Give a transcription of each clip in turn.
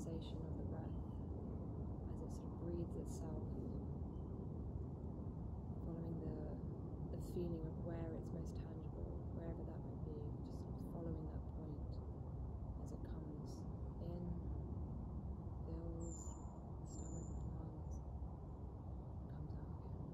sensation of the breath as it sort of breathes itself, following the feeling of where it's most tangible, wherever that might be, just sort of following that point as it comes in, fills the stomach and lungs, comes out again.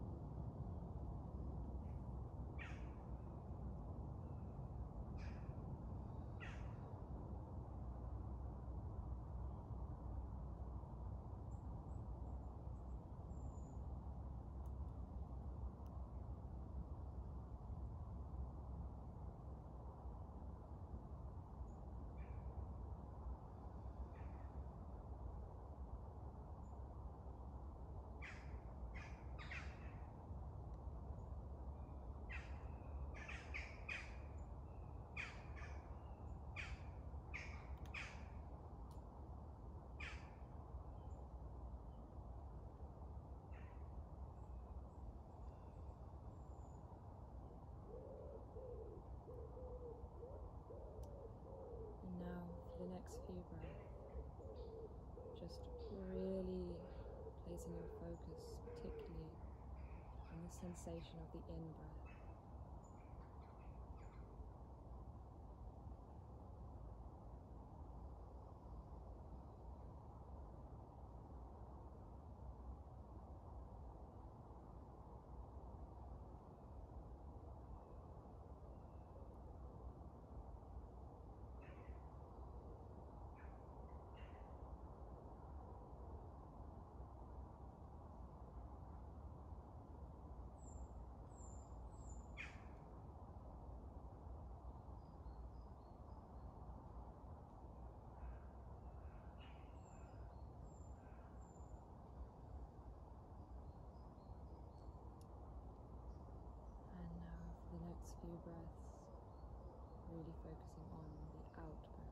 And now, for the next few breaths, just really placing your focus particularly on the sensation of the in-breath. And now for the next few breaths, really focusing on the out breath.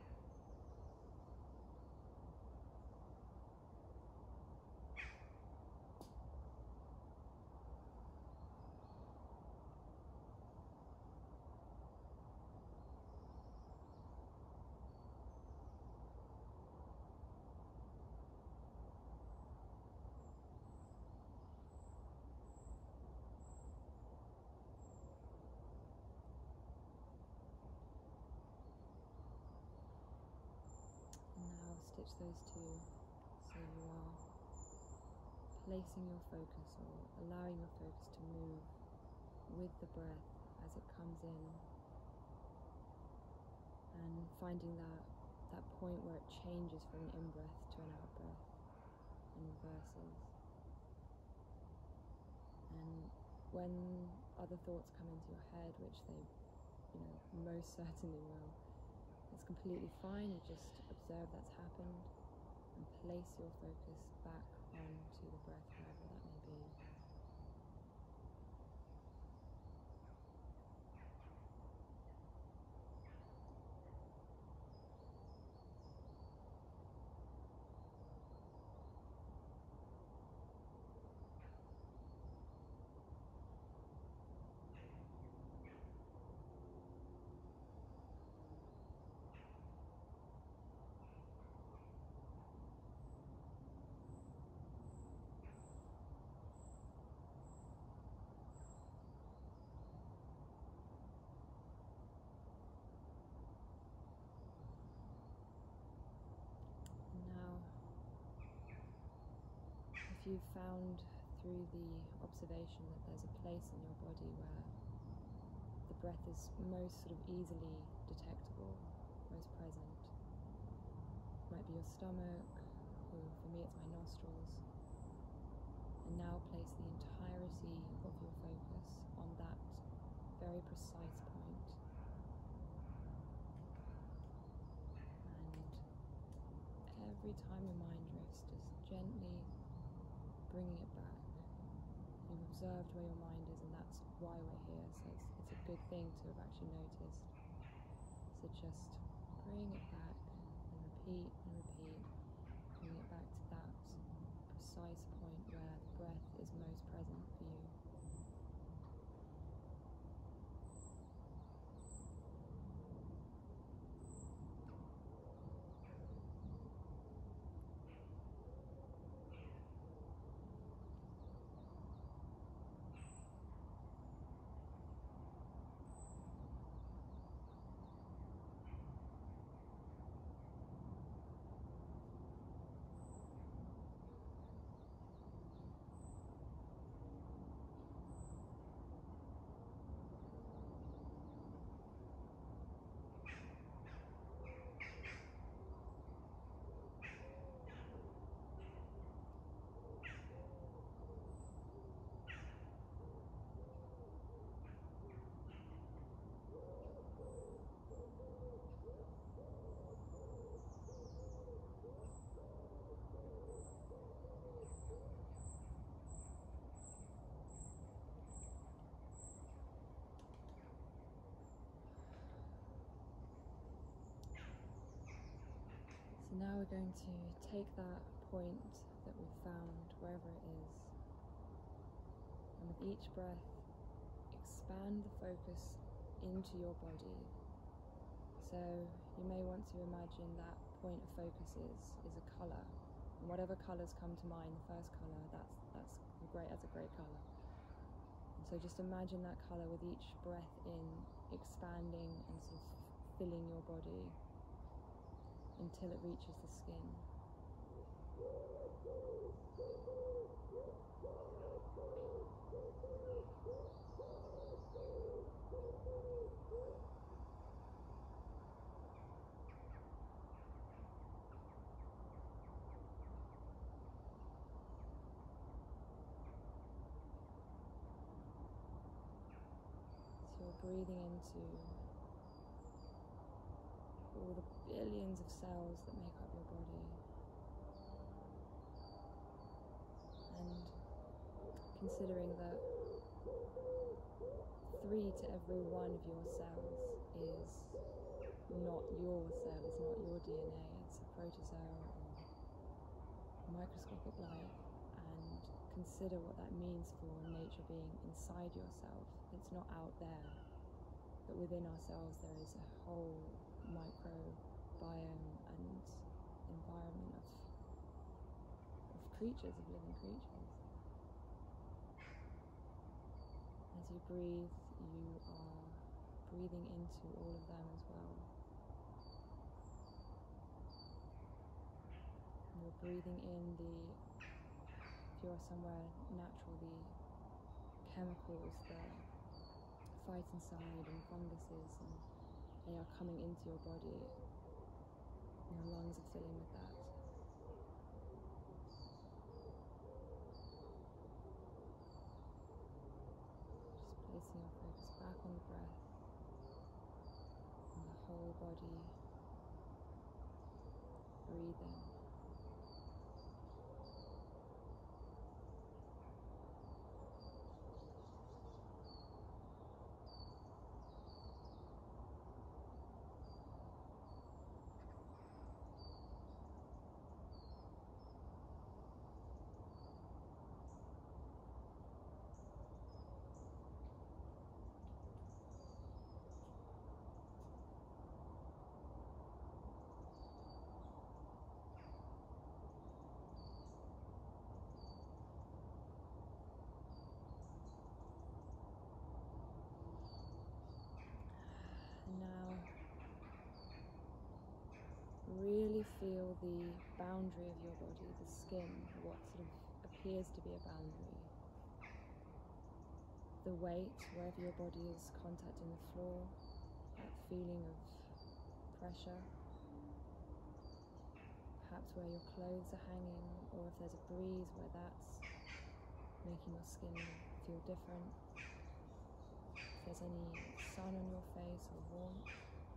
Now stitch those two so you are placing your focus or allowing your focus to move with the breath as it comes in, and finding that point where it changes from an in-breath to an out-breath and reverses. And when other thoughts come into your head, which they most certainly will, it's completely fine. You just observe that's happened and place your focus back onto the breath, wherever that may be. Now, if you've found through the observation that there's a place in your body where the breath is most sort of easily detectable, most present, it might be your stomach, or for me it's my nostrils, and now place the entirety of your focus on that very precise point. Every time your mind drifts, just gently bringing it back. You've observed where your mind is, and that's why we're here, so it's a good thing to have actually noticed. So just bring it back and repeat, bringing it back to that precise point where the breath is most present for you. Now we're going to take that point that we've found, wherever it is, and with each breath, expand the focus into your body. So you may want to imagine that point of focus is a colour, and whatever colours come to mind, the first colour, that's a great colour. And so just imagine that colour with each breath in, expanding and sort of filling your body until it reaches the skin. So you're breathing into all the billions of cells that make up your body, and considering that 3 to every 1 of your cells is not your cell, is not your DNA, it's a protozoa or microscopic life, and consider what that means for nature being inside yourself. It's not out there, but within ourselves there is a whole microbiome and environment of creatures, of living creatures. As you breathe, you are breathing into all of them as well. And you're breathing in if you're somewhere natural, the chemicals, the phytoncide and funguses, and they are coming into your body. Your lungs are filling with that. Just placing your focus back on the breath and the whole body breathing. And now, really feel the boundary of your body, the skin, what sort of appears to be a boundary. The weight, wherever your body is contacting the floor, that feeling of pressure. Perhaps where your clothes are hanging, or if there's a breeze where that's making your skin feel different. If there's any sun on your face or warmth.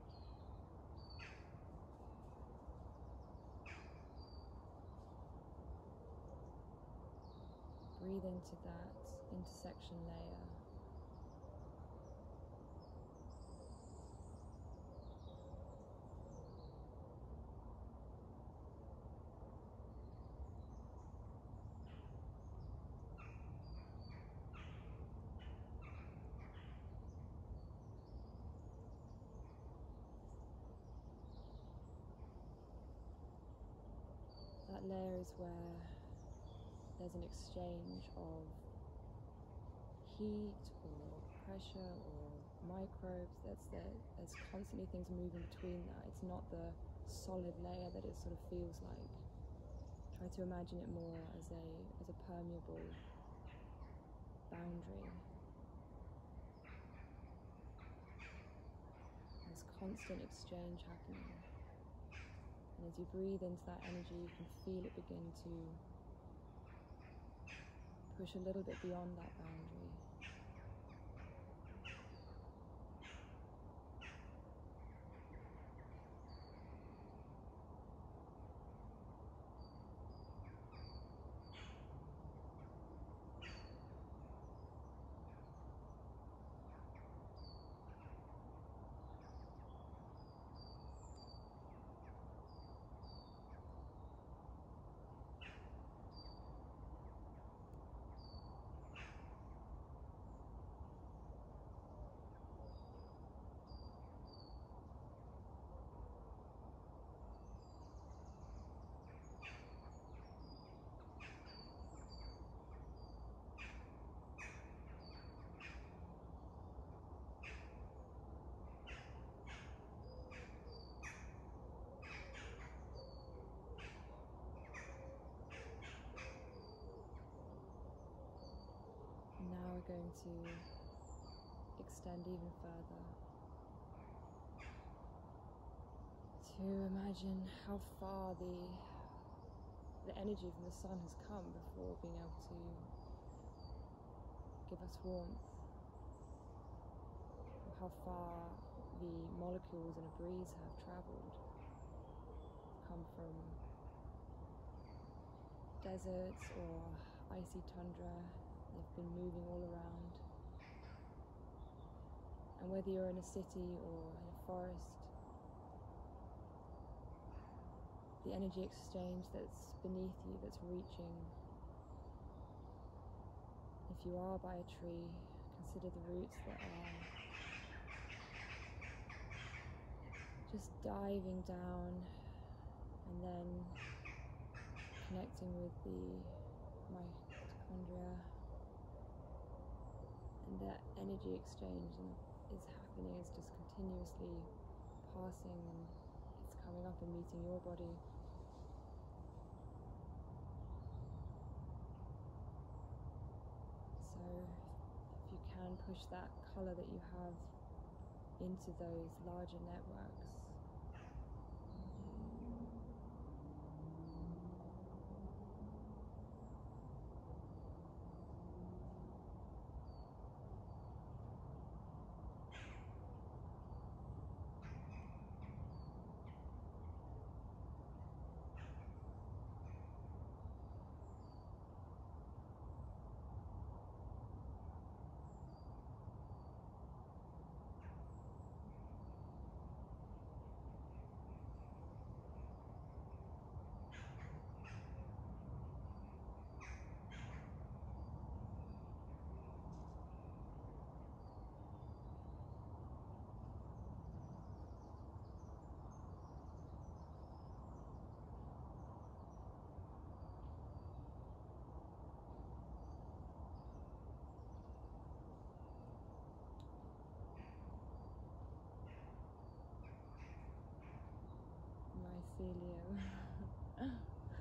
Breathe into that intersection layer. That layer is where there's an exchange of heat or pressure or microbes. There's constantly things moving between that. It's not the solid layer that it sort of feels like. Try to imagine it more as a permeable boundary. There's constant exchange happening. And as you breathe into that energy, you can feel it begin to push a little bit beyond that boundary. And now we're going to extend even further to imagine how far the energy from the sun has come before being able to give us warmth, or how far the molecules in a breeze have travelled, come from deserts or icy tundra. They've been moving all around, and whether you're in a city or in a forest, the energy exchange that's beneath you, that's reaching. If you are by a tree, consider the roots that are just diving down and then connecting with the mitochondria, and that energy exchange is happening, it's just continuously passing, and it's coming up and meeting your body. So if you can push that colour that you have into those larger networks. Mycelium.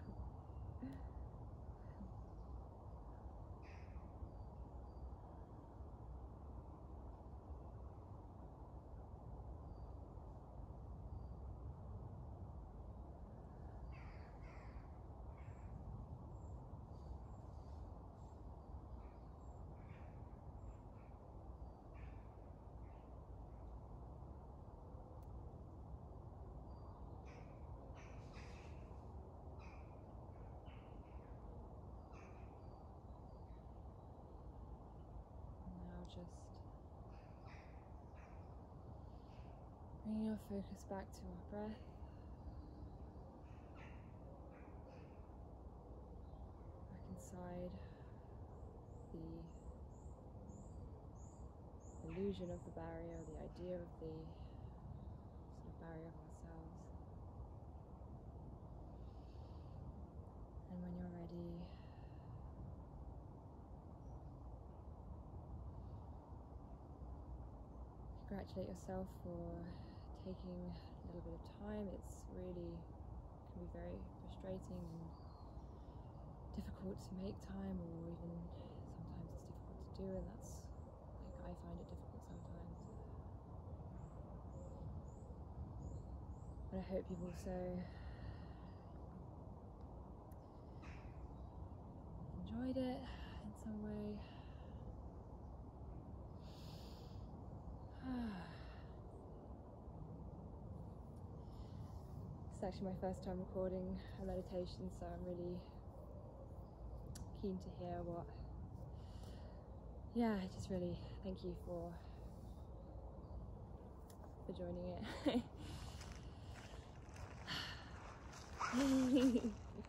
Just bringing your focus back to our breath. Back inside the illusion of the barrier, the idea of the sort of barrier of ourselves. And when you're ready, congratulate yourself for taking a little bit of time. It's really can be very frustrating and difficult to make time, or even sometimes it's difficult to do, and that's like I find it difficult sometimes. But I hope you've also enjoyed it in some way. It's actually my first time recording a meditation, so I'm really keen to hear what, just really thank you for joining it.